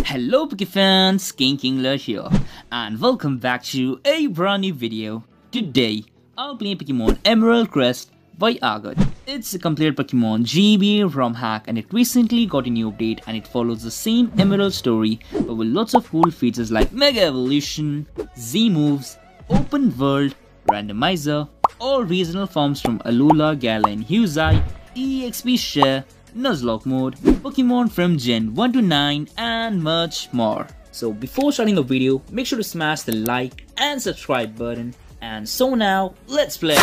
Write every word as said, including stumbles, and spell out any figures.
Hello Pokefans, King Kingler here, and welcome back to a brand new video. Today, I'll play Pokemon Emerald Crest by Agat. It's a complete Pokemon G B ROM hack and it recently got a new update and it follows the same Emerald story but with lots of cool features like Mega Evolution, Z moves, Open World, Randomizer, all regional forms from Alola, Gala and Huzai, E X P Share, Nuzlocke mode, Pokemon from Gen one to nine and much more. So before starting the video, make sure to smash the like and subscribe button. And so now, let's play!